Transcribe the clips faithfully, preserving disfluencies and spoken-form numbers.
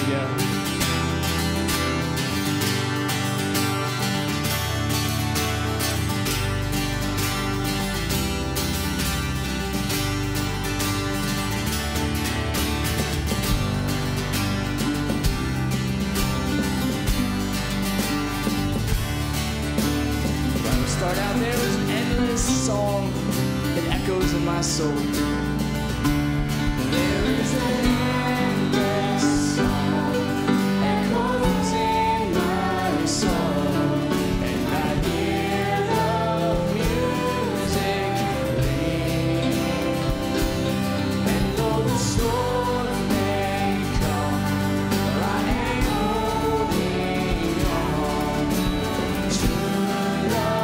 Start out there was an endless song that echoes in my soul. There is an endless song echoes in my soul, and I hear the music ring. And though the storm may come, I am holding on to the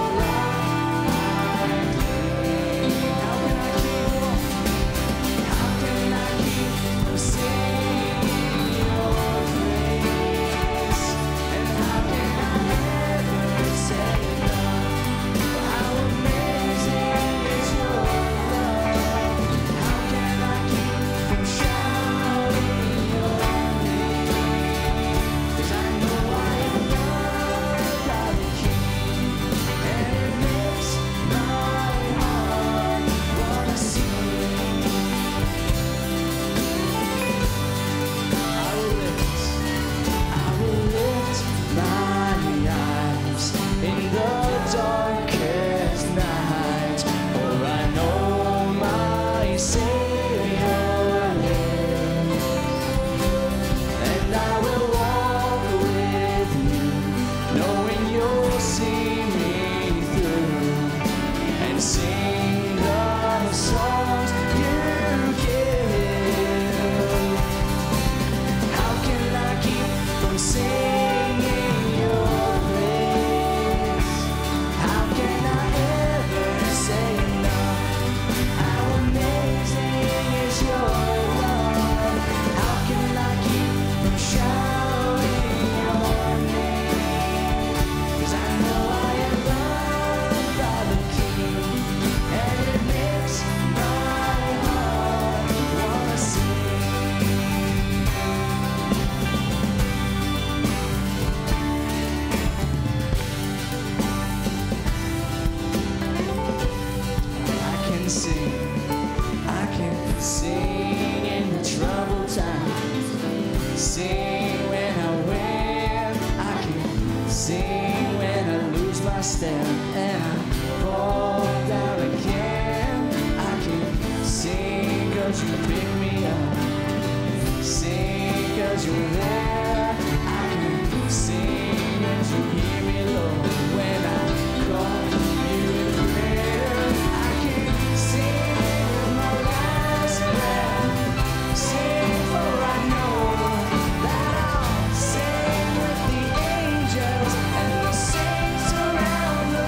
and I fall down again. I can sing cause you pick me up, sing cause you're there. I can sing cause you hear me low when I call you in prayer. I can sing with my last breath, sing for I know that I'll sing with the angels and the saints around the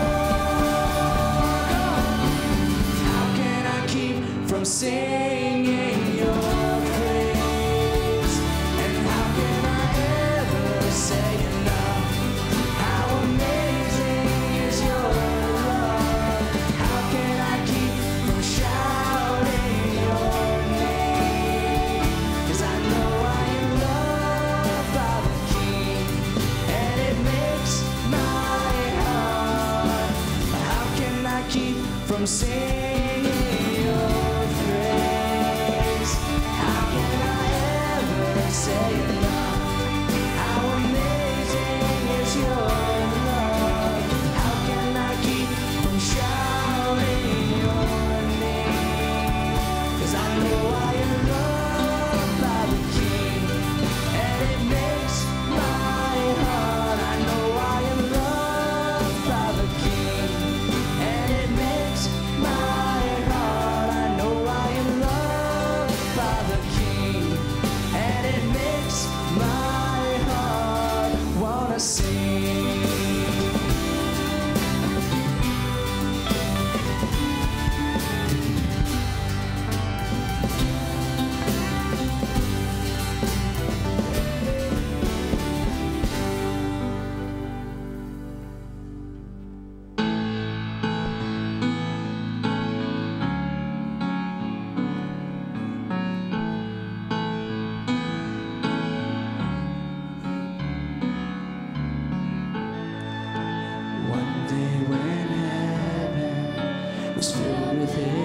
throne. How can I keep from singing your praise? And how can I ever say enough? How amazing is your love? How can I keep from shouting your name? 'Cause I know I am loved by the King, and it makes my heart. How can I keep from singing your praise? How can I ever say enough? How amazing is your love? How can I keep from shouting your name? 'Cause I know I am loved by the King, and it makes my heart. I know I am loved by the King, and it makes my heart. I know I am loved by the King, and it makes my heart wanna sing.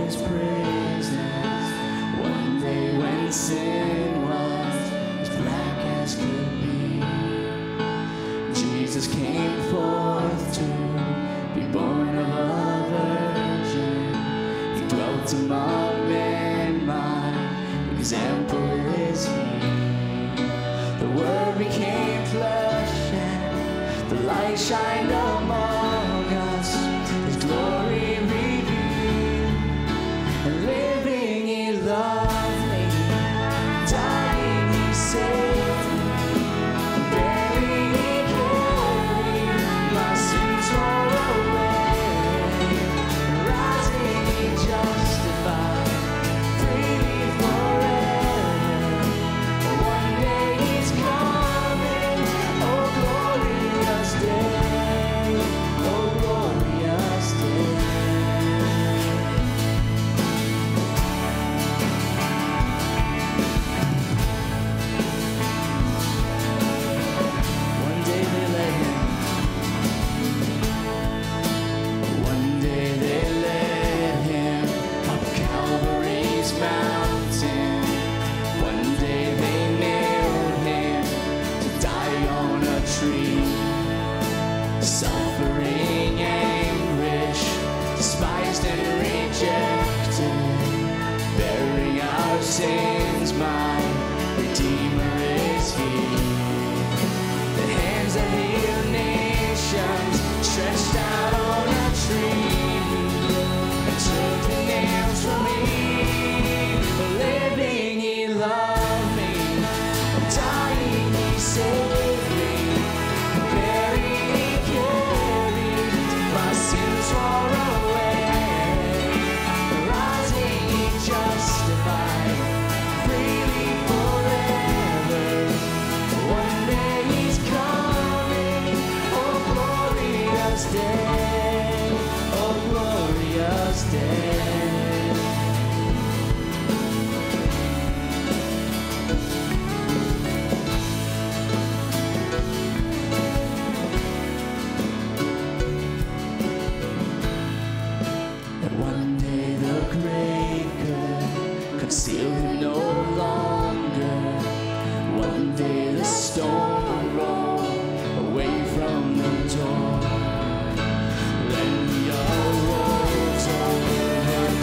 his praises. One day when sin was as black as could be, Jesus came forth to be born of a virgin. He dwelt among men, my example is he. The Word became flesh and the light shined among us. His glory revealed, and living he loved me, dying he saved me, buried he carried my sins all away, rising he justified, freely forever. One day he's coming, oh glorious day, oh glorious day. One day they let him, one day they led him up Calvary's mountain. One day they nailed him to die on a tree. Suffering anguish, despised and rejected, bearing our sins, my Redeemer is he. The hands that heal nations stretched out on a tree, and took the nails from me. Living he loved me, dying he saved me, buried he carried my sins far away, rising he justified, freely forever. One day he's coming, oh glorious day, oh glorious day. And one day the grave could conceal him no longer. One day the stone would roll away from the door. Then he arose over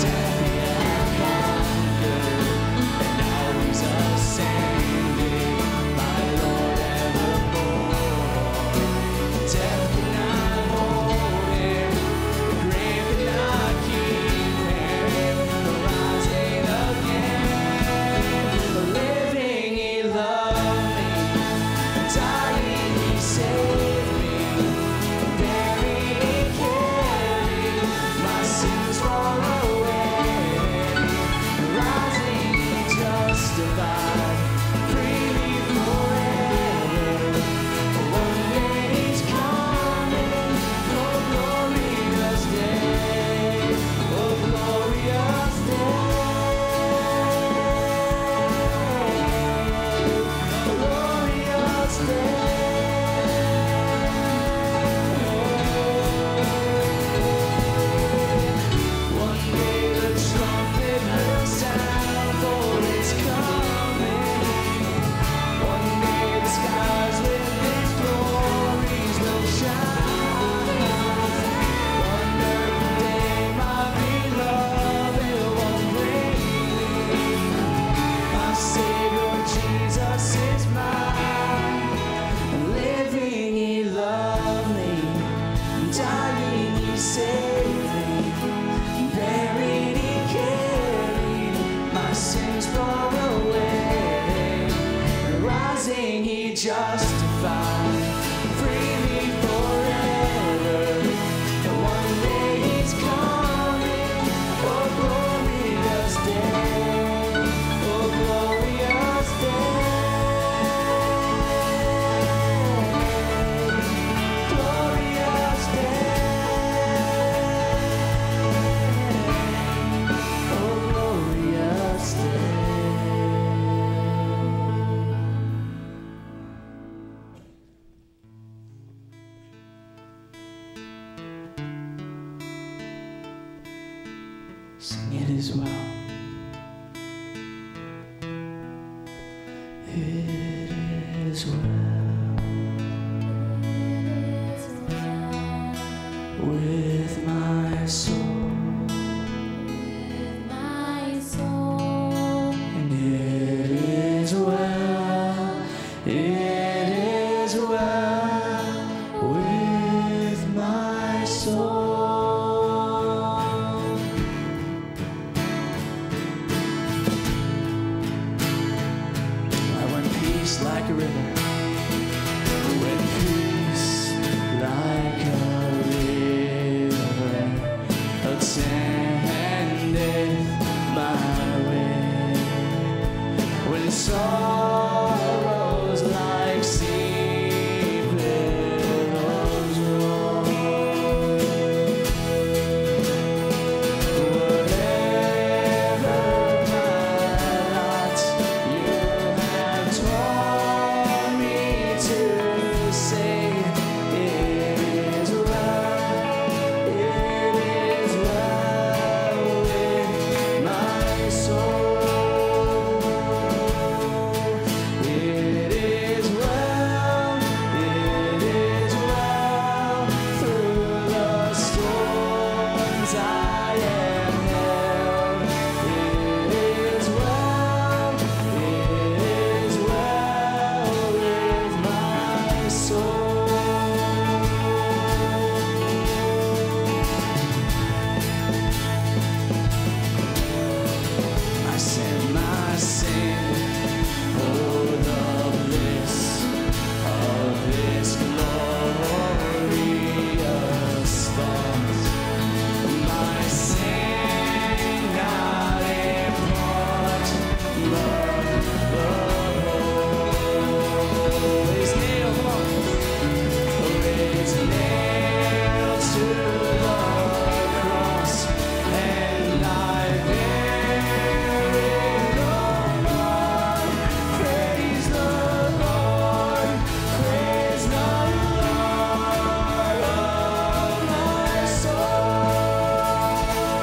Sing it as well. It is well with my soul, and it is well, it is well with my soul. Like a river, when peace like a river attendeth my way, when sorrows like sea billows roll, whatever my lot you have taught me to say, it is well, it is well with my soul. It is well, it is well through the storms I am held. It is well, it is well with my soul. I send my sin, oh the bliss of this glorious thought. My sin not impart, but the whole is nailed on, is nailed to the cross, and I bear it no more. Praise the Lord, praise the Lord, oh my soul.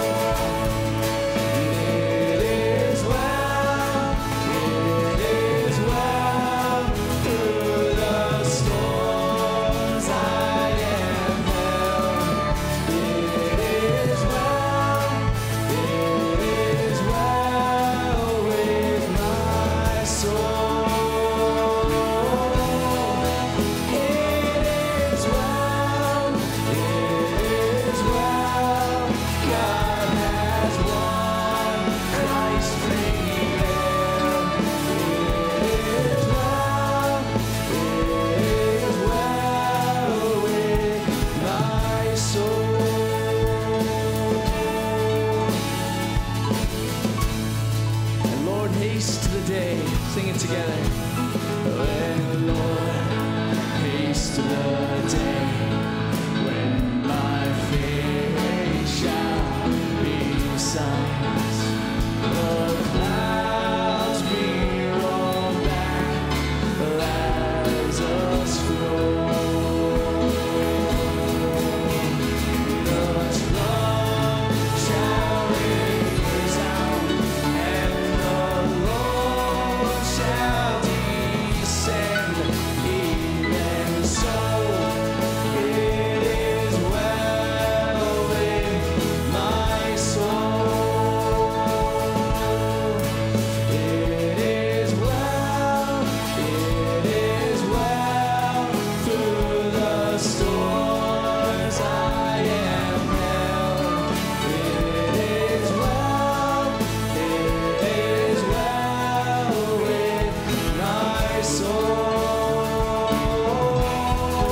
It is well, it is well through the storms I am held. It is well, it is well with my soul. It is well, it is well. God has won, Christ prevailed. It is well, it is well with my soul. And Lord, haste to the day. Sing it together. And Lord, haste to the day when my faith shall be silenced. The clouds be rolled back, Lazarus flow. The trump shall resound, and the Lord shall descend. Even so, it is well with my soul. It is well, it is well through the storms I am held. It is well, it is well with my soul.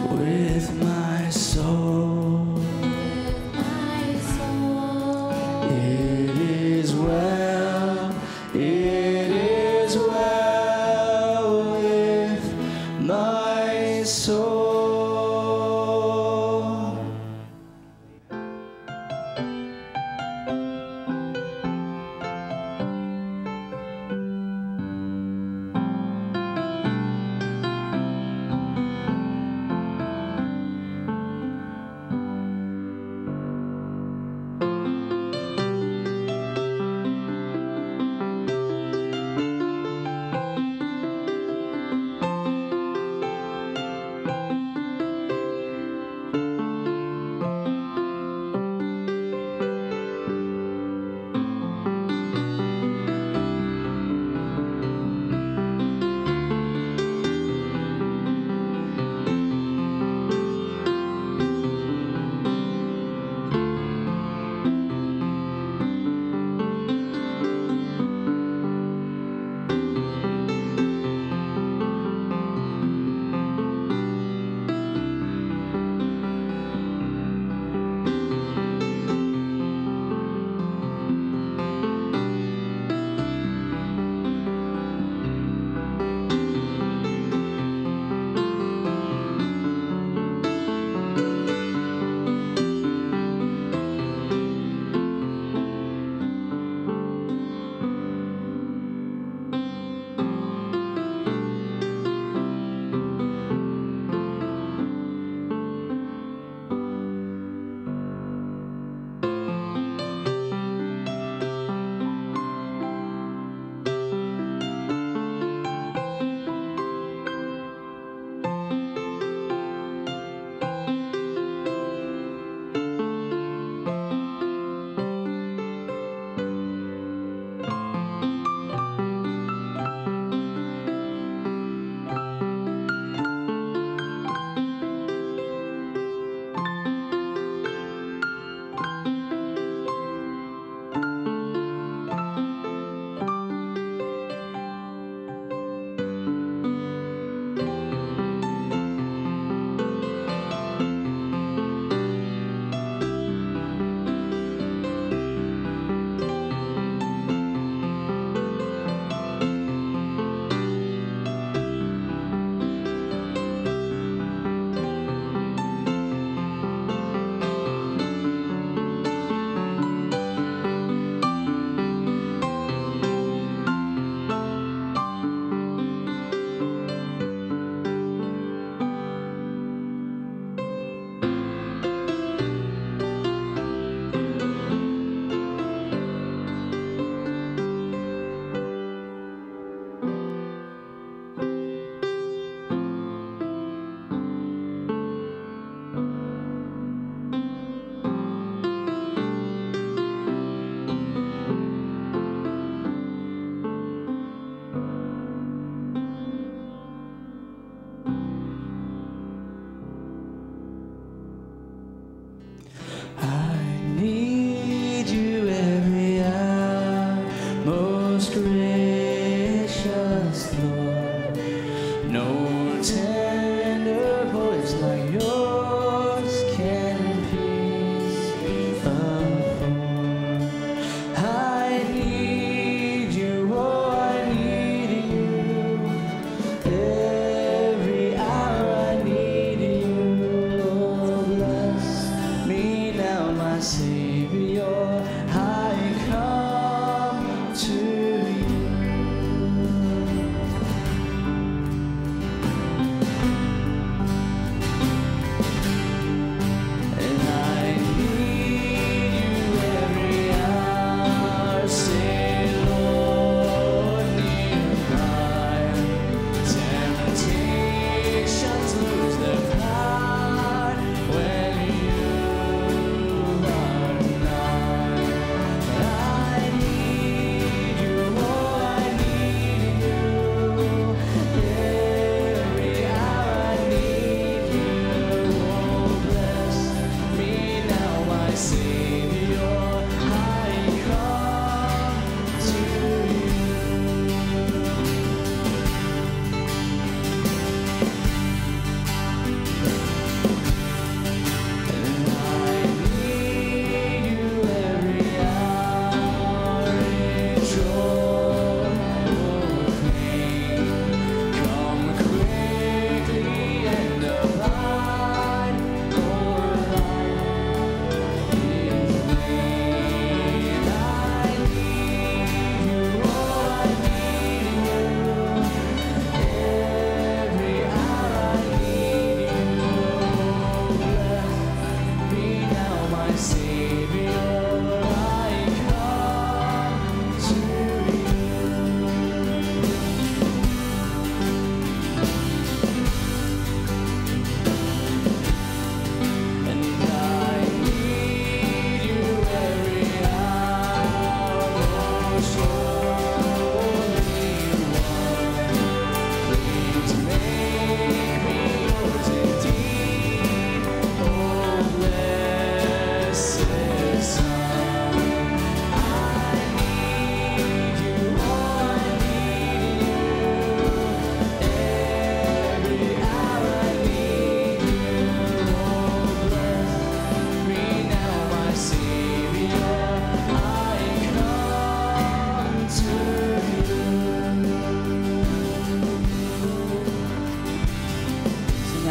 with my soul. It is well, it is well with my soul.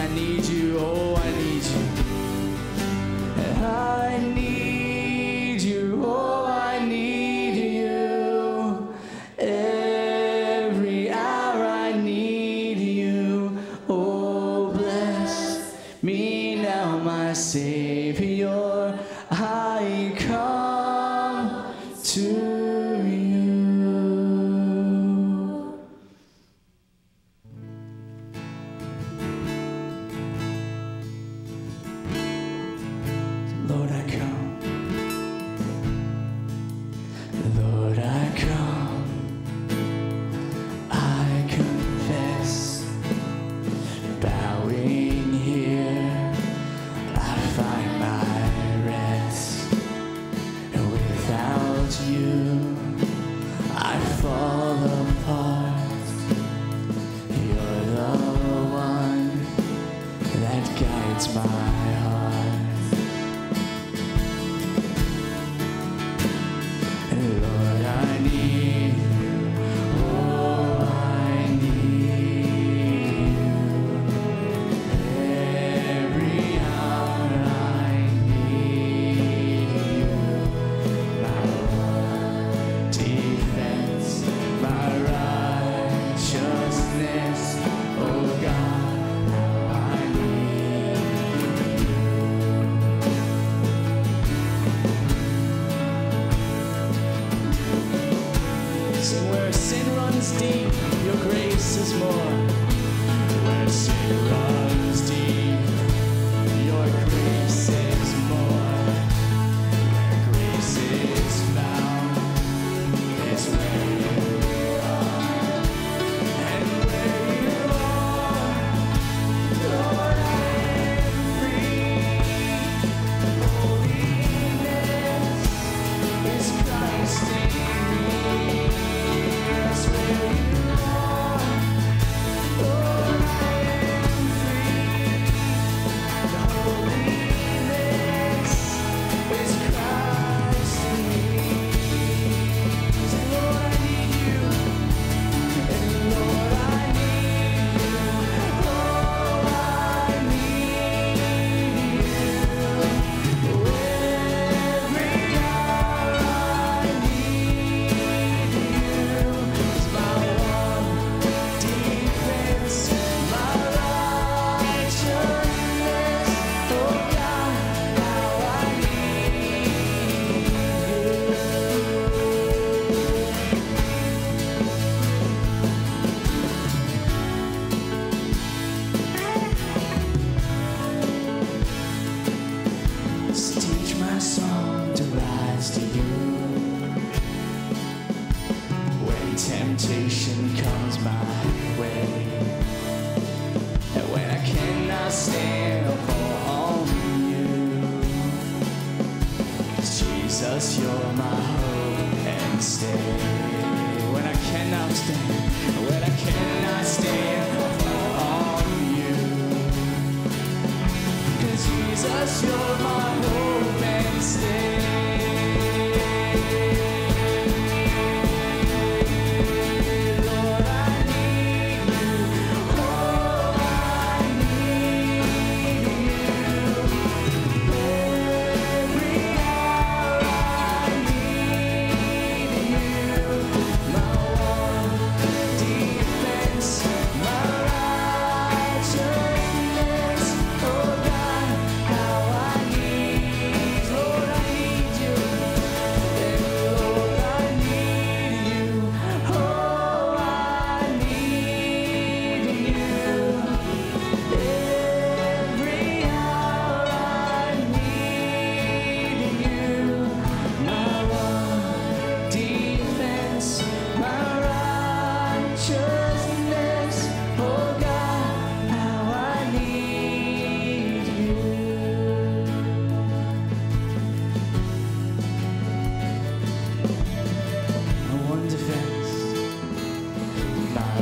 I need you, oh, I need you. I need you, oh, I need you. Every hour I need you. Oh, bless me now, my Savior. I come to you. Lord, I come. Lord, I come. I confess, bowing here, I find my rest. And without you, I fall apart. You're the one that guides my heart. Lord, I need you, oh, I need you. Every hour I need you. My one defense, my righteousness, oh God, how I need you. Sing, where sin runs deep, your grace is more. Where sin runs deep, your grace is more. Where grace is found is where you are. And where you are, Lord, I am free. Holiness is Christ in me. That's where you are, Lord, I am free. Holiness is Christ in me. Say, Lord, I need you. And Lord, I need you. Oh, I need you. Every hour I need you. It's my one defense, my righteousness. Oh God, how I need you. So teach my song to rise to you. When temptation comes my way, and when I cannot stand upon you, 'cause Jesus, you're my hope and stay. When I cannot stand, when I cannot stand upon you, 'cause Jesus, you're my hope and stay. Lord, I need you. Oh, I need you. Every hour I need you. My one defense, my righteousness. Oh God, how I need, Lord, I need you. And Lord, I need you. Oh, I need you. Every hour I need you. My one defense, my righteousness. Oh God, how I need you. My one defense, my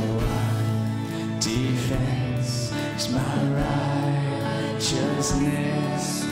one defense is my righteousness.